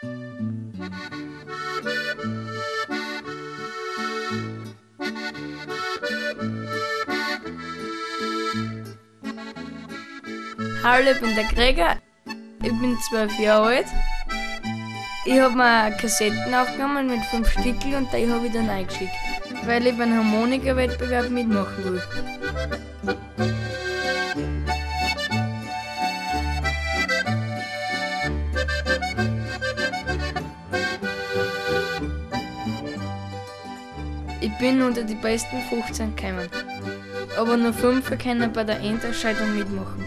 Hallo, ich bin der Gregor, ich bin 12 Jahre alt. Ich habe mir Kassetten aufgenommen mit 5 Stickel und die habe ich dann eingeschickt, weil ich beim Harmonika-Wettbewerb mitmachen will. Ich bin unter die besten 15 gekommen, aber nur 5 können bei der Endausscheidung mitmachen.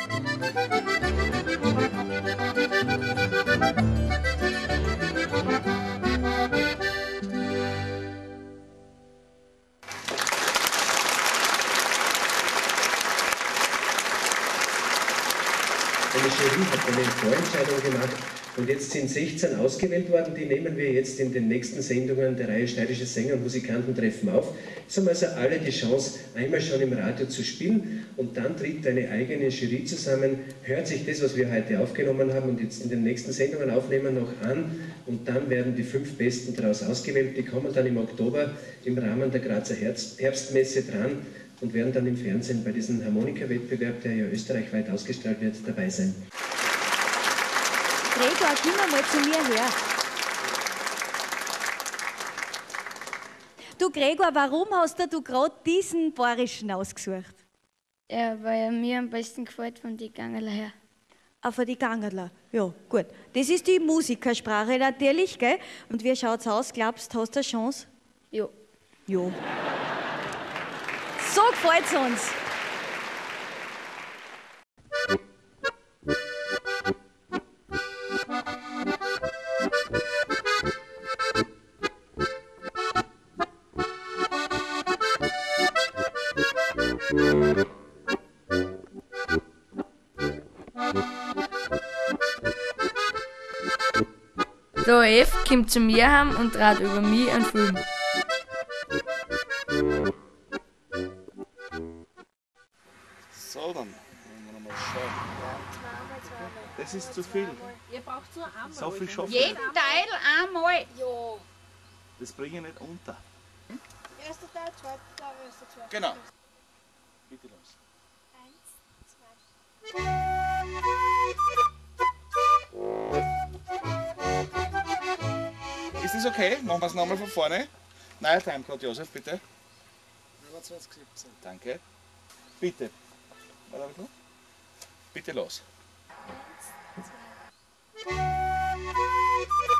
Eine Jury hat eine Vorentscheidung gemacht und jetzt sind 16 ausgewählt worden. Die nehmen wir jetzt in den nächsten Sendungen der Reihe Steirische Sänger und Musikantentreffen auf. Es haben also alle die Chance, einmal schon im Radio zu spielen und dann tritt eine eigene Jury zusammen, hört sich das, was wir heute aufgenommen haben und jetzt in den nächsten Sendungen aufnehmen, noch an und dann werden die 5 Besten daraus ausgewählt. Die kommen dann im Oktober im Rahmen der Grazer Herbstmesse dran und werden dann im Fernsehen bei diesem Harmonika-Wettbewerb, der ja österreichweit ausgestrahlt wird, dabei sein. Gregor, komm mal zu mir her. Du Gregor, warum hast du gerade diesen Bayerischen ausgesucht? Ja, weil er mir am besten gefällt von die Gangerler her. Ah, von die Gangerler. Ja, gut. Das ist die Musikersprache natürlich, gell? Und wie schaut's aus? Glaubst du, hast du eine Chance? Jo. Jo. So gefällt's uns. Der F kommt zu mir heim und trat über mich einen Film. So, dann wollen wir noch mal schauen. Das ist zu viel. Ihr braucht nur einmal. So viel schaffen Jeden Teil einmal. wir. Das bringe ich nicht unter. Erster Teil, zweiter Teil, erster Teil. Genau. Bitte los. 1, 2. Ist das okay? Machen wir es nochmal von vorne. Neuer Timecode, Josef, bitte. 25,17. Danke. Bitte. Was habe ich noch? Bitte los. 1, 2.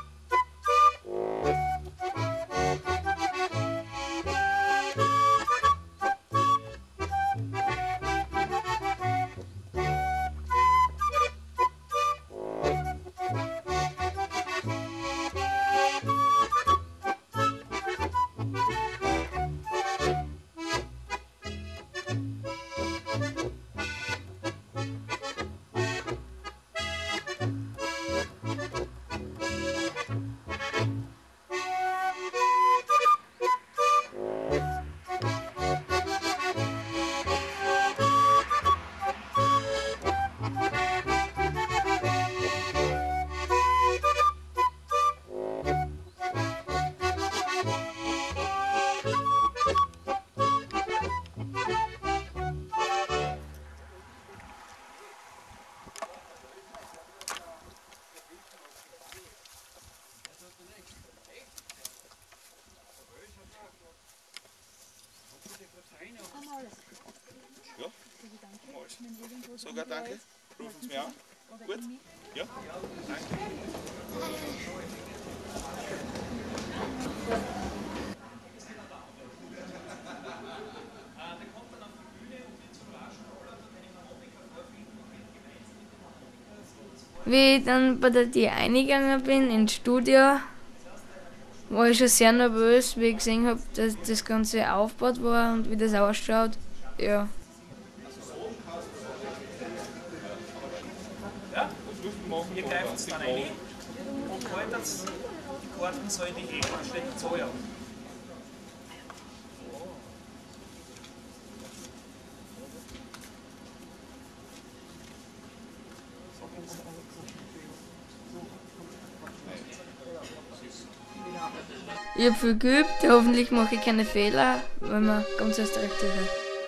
Ja? Sogar danke. Rufen Sie mich an. Gut? Ja? Danke. Wie ich dann bei der DI eingegangen bin ins Studio, war ich schon sehr nervös, wie ich gesehen habe, dass das Ganze aufgebaut war und wie das ausschaut. Ja. Ja, ihr greift es dann rein und haltet die Karten so in die Hände und steckt es so auf. Ich habe viel geübt, hoffentlich mache ich keine Fehler, weil man ganz Österreich zuhört.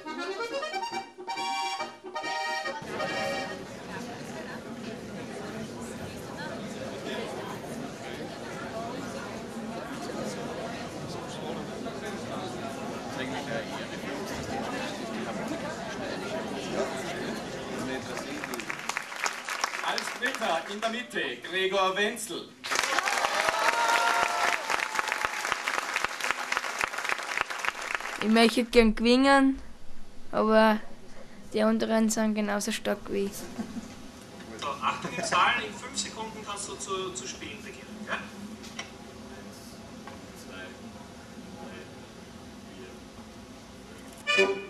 Als Dritter in der Mitte Gregor Wenzel. Ich möchte gern gewinnen, aber die anderen sind genauso stark wie ich. So, Achtung, die Zahlen, in 5 Sekunden kannst du zu spielen beginnen. Ja? 1, 2, 3, 4, 5.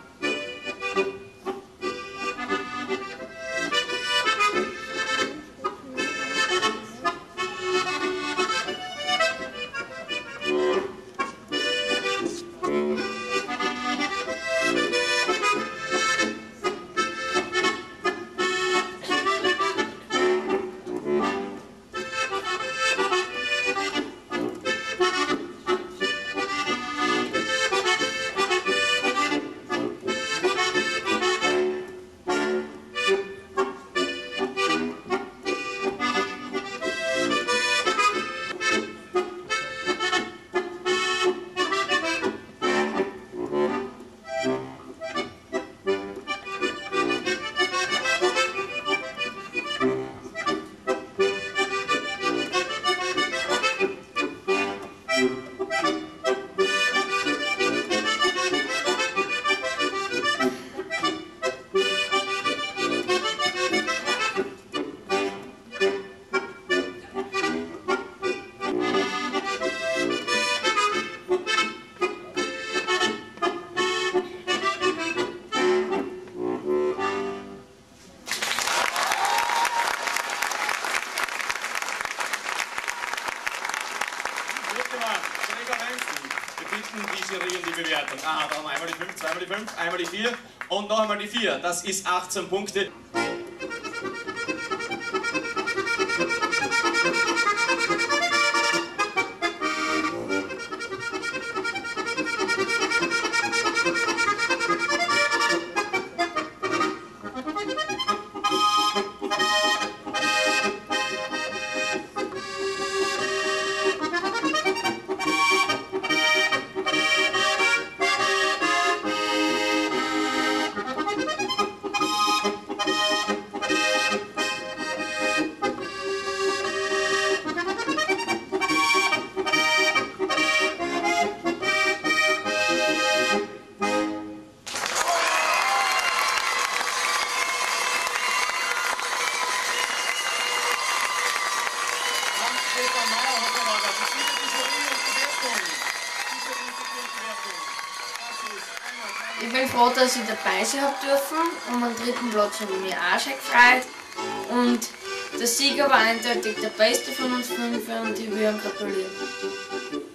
Wir bitten die Jury um die Bewertung. Aha, da haben wir einmal die 5, zweimal die 5, einmal die 4 und noch einmal die 4. Das ist 18 Punkte. Ich bin froh, dass ich dabei sein habe dürfen. Um den 3. Platz habe ich mich auch schon gefreut. Und der Sieger war eindeutig der Beste von uns 5 und ich will ihm gratulieren.